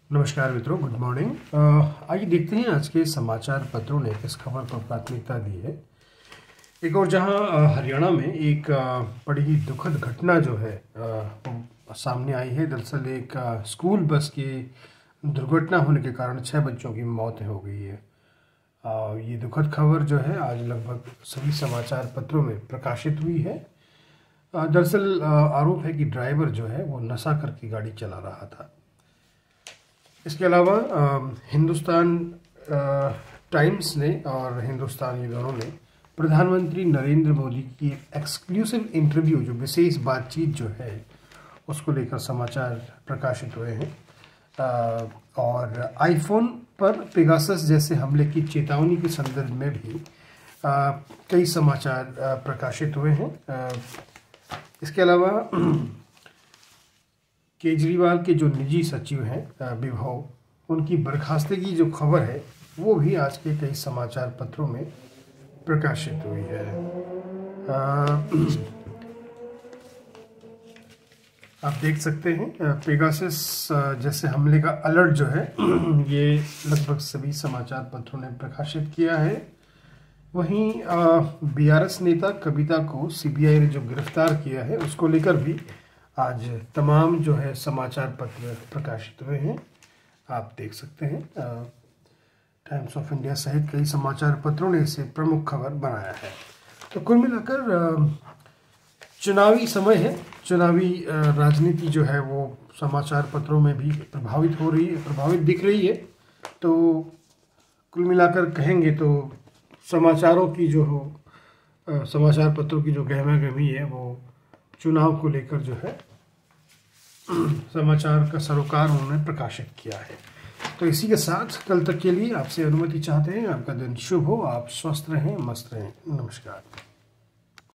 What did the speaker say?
नमस्कार मित्रों, good morning. आइए देखते हैं आज के समाचार पत्रों ने किस खबर को प्राथमिकता दी है। एक और जहां हरियाणा में एक बड़ी ही दुखद घटना जो है वो सामने आई है। दरअसल एक स्कूल बस की दुर्घटना होने के कारण 6 बच्चों की मौत हो गई है। ये दुखद खबर जो है आज लगभग सभी समाचार पत्रों में प्रकाशित हुई है। दरअसल आरोप है कि ड्राइवर जो है वो नशा करके गाड़ी चला रहा था। इसके अलावा हिंदुस्तान टाइम्स ने और हिंदुस्तान, ये दोनों ने प्रधानमंत्री नरेंद्र मोदी की एक्सक्लूसिव इंटरव्यू, जो विशेष बातचीत जो है उसको लेकर समाचार प्रकाशित हुए हैं। और आईफोन पर पेगासस जैसे हमले की चेतावनी के संदर्भ में भी कई समाचार प्रकाशित हुए हैं। इसके अलावा केजरीवाल के जो निजी सचिव हैं विभव, उनकी बर्खास्तगी जो खबर है वो भी आज के कई समाचार पत्रों में प्रकाशित हुई है। आप देख सकते हैं पेगासस जैसे हमले का अलर्ट जो है ये लगभग सभी समाचार पत्रों ने प्रकाशित किया है। वहीं बीआरएस नेता कविता को सीबीआई ने जो गिरफ्तार किया है उसको लेकर भी आज तमाम जो है समाचार पत्र प्रकाशित हुए हैं। आप देख सकते हैं टाइम्स ऑफ इंडिया सहित कई समाचार पत्रों ने इसे प्रमुख खबर बनाया है। तो कुल मिलाकर चुनावी समय है, चुनावी राजनीति जो है वो समाचार पत्रों में भी प्रभावित दिख रही है। तो कुल मिलाकर कहेंगे तो समाचारों की जो हो समाचार पत्रों की जो गहमा-गहमी है वो चुनाव को लेकर जो है समाचार का सरोकार उन्होंने प्रकाशित किया है। तो इसी के साथ कल तक के लिए आपसे अनुमति चाहते हैं। आपका दिन शुभ हो, आप स्वस्थ रहें, मस्त रहें। नमस्कार।